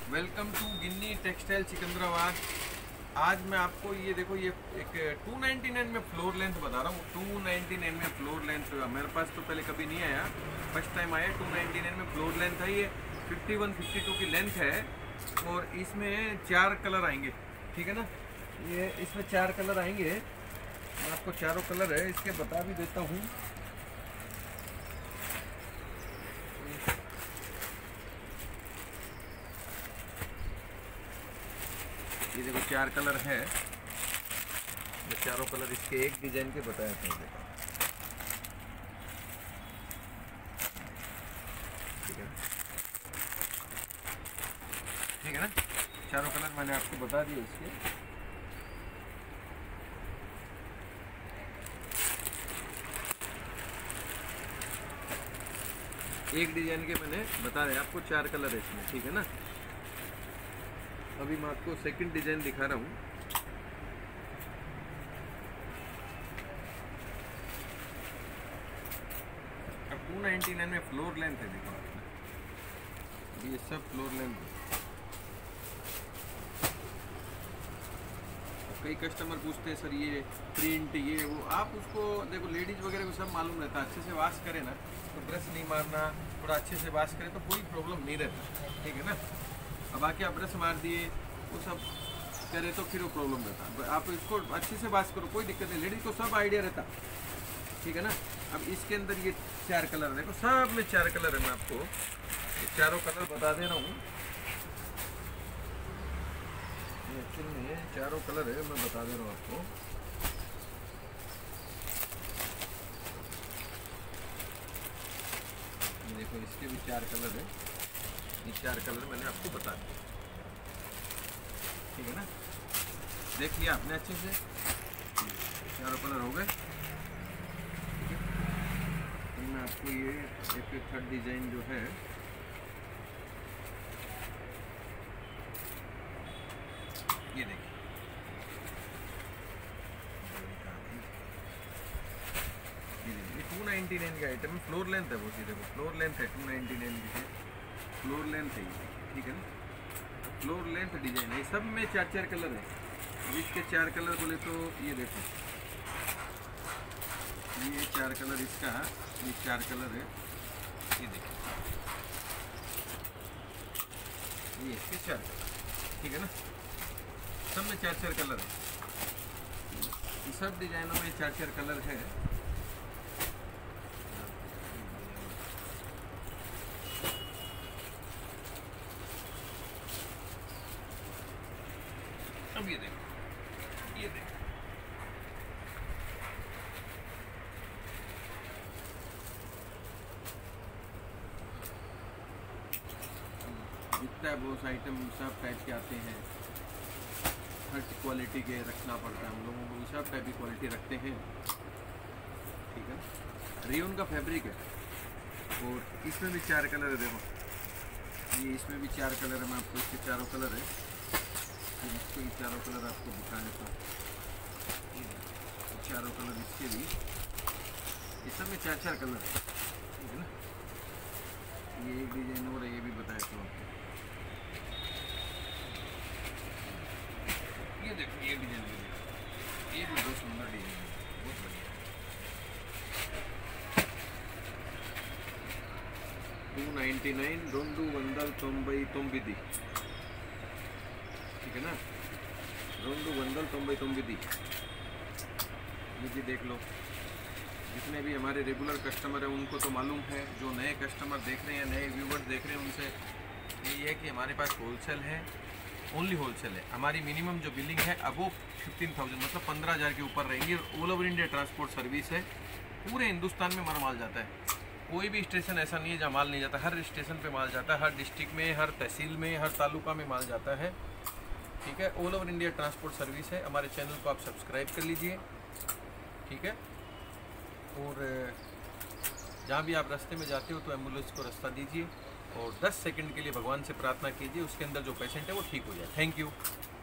Welcome to Ginni textile Secunderabad. आज मैं आपको ये देखो, ये एक 299 में फ्लोर लेंथ बता रहा हूँ। 299 में फ्लोर लेंथ मेरे पास तो पहले कभी नहीं आया, फर्स्ट टाइम आया। 299 में फ्लोर लेंथ है। ये 51-52 की लेंथ है और इसमें 4 कलर आएंगे, ठीक है ना। ये इसमें 4 कलर आएंगे। मैं आपको चारों कलर है इसके बता भी देता हूँ। ये देखो 4 कलर है। मैं चारों कलर इसके एक डिजाइन के बताया था। देखो ठीक है ना। चारों कलर मैंने आपको बता दिए इसके। एक डिजाइन के मैंने बता रहे आपको 4 कलर है इसमें, ठीक है ना। अभी मैं आपको सेकंड डिजाइन दिखा रहा हूँ। अब 299 में फ्लोर लेंथ है। देखो आपने, ये सब फ्लोर लेंथ है। कई कस्टमर पूछते हैं सर ये प्रिंट ये वो, आप उसको देखो लेडीज वगैरह को सब मालूम रहता है। अच्छे से वॉश करें ना तो ब्रश नहीं मारना, थोड़ा अच्छे से वॉश करें तो कोई प्रॉब्लम नहीं रहता, ठीक है ना। अब आके आप ब्रश मार दिए वो सब करे तो फिर वो प्रॉब्लम रहता। आप इसको अच्छे से वॉश करो, कोई दिक्कत नहीं। लेडीज को सब आइडिया रहता, ठीक है ना। अब इसके अंदर ये 4 कलर है। देखो सब में 4 कलर है। मैं आपको ये चारों कलर बता दे रहा हूँ। एक्चुअली में चारों कलर है, मैं बता दे रहा हूँ आपको। देखो इसके भी 4 कलर है। ये 4 कलर मैंने आपको बता दिया, ठीक है ना। देख लिया आपने अच्छे से, चारों कलर हो गए। तो मैं आपको ये एक थर्ड डिजाइन जो है ये देखिए। ये 299 का आइटम है। फ्लोर लेंथ है वो, सीधे वो फ्लोर लेंथ है। 299 की फ्लोर लेंथ है ये, ठीक है ना। फ्लोर लेंथ डिजाइन है। सब में 4-4 कलर है। इसके 4 कलर बोले तो ये देखो, ये 4 कलर इसका, ये 4 कलर है। ये देखो ये इसके 4 कलर, ठीक है ना। सब में 4-4 कलर है। ये सब डिजाइनों में 4-4 कलर है। अब ये देखो, ये देखो जितना बहुत आइटम सब टाइप के आते हैं। हर क्वालिटी के रखना पड़ता है हम लोगों को। सब टाइप की क्वालिटी रखते हैं, ठीक है। रेयन का फैब्रिक है और इसमें भी 4 कलर है। देखो ये इसमें भी 4 कलर है। मैं आपको इसके चारों कलर है, फिर इसके भी चारों कलर आपको दिखा देता हूँ। चारों कलर इसके भी, इस सब में 4-4 कलर है, ठीक है ना। ये एक डिजाइन और है, ये भी बताया तो आपको। ये देखो ये डिजाइन भी देखो, ये भी बहुत सुंदर डिजाइन है, बहुत बढ़िया। 299 299, ठीक है ना। 299। ये भी देख लो। जितने भी हमारे रेगुलर कस्टमर हैं उनको तो मालूम है। जो नए कस्टमर देख रहे हैं, नए व्यूवर्स देख रहे हैं, उनसे यही है कि हमारे पास होलसेल है, ओनली होलसेल है। हमारी मिनिमम जो बिलिंग है अबो 15,000 मतलब 15,000 के ऊपर रहेंगी। All over India transport service है। पूरे हिंदुस्तान में हमारा माल जाता है। कोई भी स्टेशन ऐसा नहीं है जहाँ माल नहीं जाता। हर स्टेशन पे माल जाता है, हर डिस्ट्रिक्ट में, हर तहसील में, हर तालुका में माल जाता है, ठीक है। All over India transport service है। हमारे चैनल को आप सब्सक्राइब कर लीजिए, ठीक है। और जहाँ भी आप रास्ते में जाते हो तो एम्बुलेंस को रास्ता दीजिए और 10 सेकंड के लिए भगवान से प्रार्थना कीजिए, उसके अंदर जो पेशेंट है वो ठीक हो जाए। Thank you.